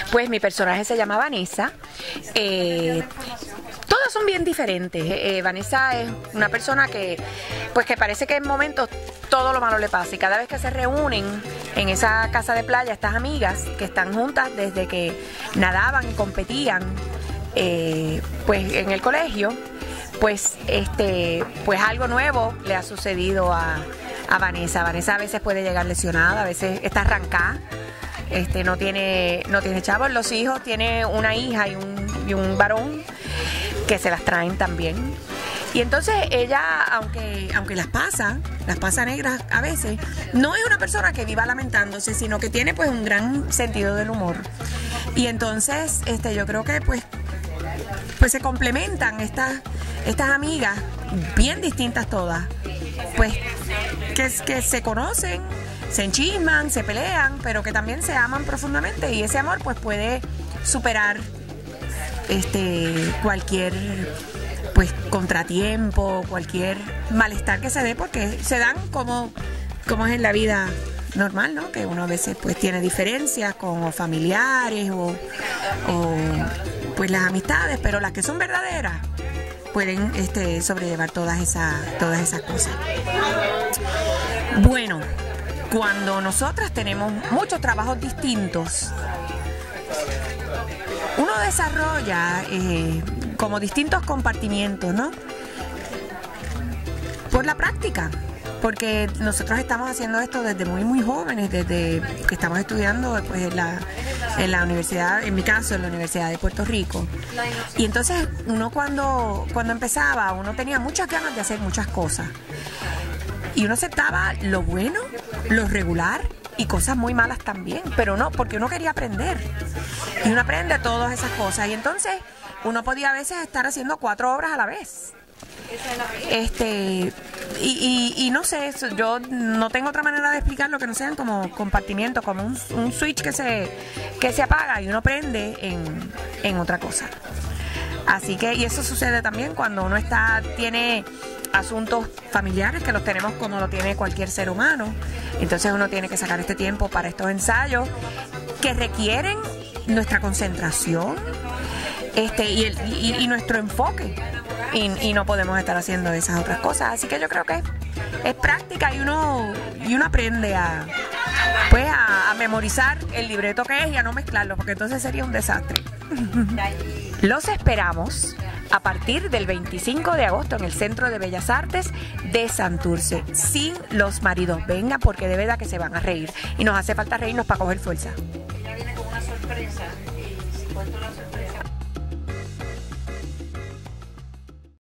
Pues mi personaje se llama Vanessa. Todas son bien diferentes. Vanessa es una persona que parece que en momentos todo lo malo le pasa, y cada vez que se reúnen en esa casa de playa, estas amigas que están juntas desde que nadaban y competían pues en el colegio, pues algo nuevo le ha sucedido a Vanessa. Vanessa a veces puede llegar lesionada, a veces está arrancada. No tiene chavos. Los hijos, tiene una hija y un varón que se las traen también. Y entonces ella, aunque las pasa negras a veces, no es una persona que viva lamentándose, sino que tiene pues un gran sentido del humor. Y entonces yo creo que pues se complementan estas amigas bien distintas todas, pues que se conocen, se enchisman, se pelean, pero que también se aman profundamente, y ese amor pues puede superar cualquier pues contratiempo, cualquier malestar que se dé, porque se dan como es en la vida normal, ¿no? Que uno a veces pues tiene diferencias con familiares o pues las amistades, pero las que son verdaderas pueden sobrellevar todas esas cosas. Bueno, cuando nosotras tenemos muchos trabajos distintos, uno desarrolla como distintos compartimientos, ¿no? Por la práctica, porque nosotros estamos haciendo esto desde muy jóvenes, desde que estamos estudiando pues, en la universidad, en mi caso en la Universidad de Puerto Rico. Y entonces uno cuando empezaba, uno tenía muchas ganas de hacer muchas cosas. Y uno aceptaba lo bueno, lo regular y cosas muy malas también, pero no, porque uno quería aprender. Y uno aprende todas esas cosas. Y entonces uno podía a veces estar haciendo 4 obras a la vez. Y no sé, yo no tengo otra manera de explicarlo que no sean como compartimientos, como un switch que se apaga y uno prende en otra cosa. Así que, y eso sucede también cuando uno tiene asuntos familiares, que los tenemos como lo tiene cualquier ser humano. Entonces uno tiene que sacar este tiempo para estos ensayos que requieren nuestra concentración y nuestro enfoque, y no podemos estar haciendo esas otras cosas. Así que yo creo que es práctica, y uno aprende a memorizar el libreto que es y a no mezclarlo, porque entonces sería un desastre. Los esperamos a partir del 25 de agosto en el Centro de Bellas Artes de Santurce, sin los maridos. Venga, porque de verdad que se van a reír, y nos hace falta reírnos para coger fuerza. Ella viene con una sorpresa. ¿Y cuánto la sorpresa?